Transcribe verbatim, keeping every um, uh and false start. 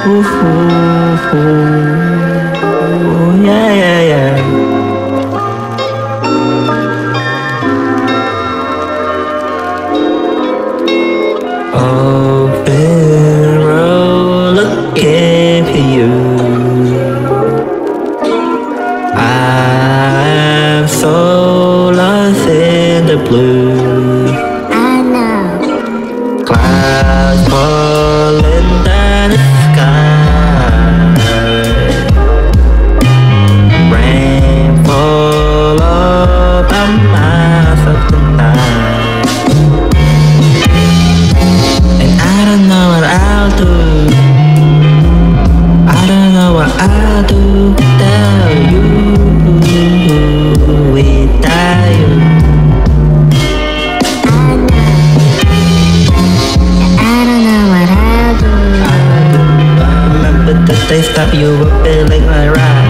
Ooh, ooh, ooh, yeah, yeah, yeah. Open road, looking for you. I'm so lost in the blue. I know. Clouds falling down the sky. Rain fall over myself tonight. And I don't know what I'll do. I don't know what I'll do without you. Without you. I know. I don't know what I'll do. I remember the day stop you were feeling like right.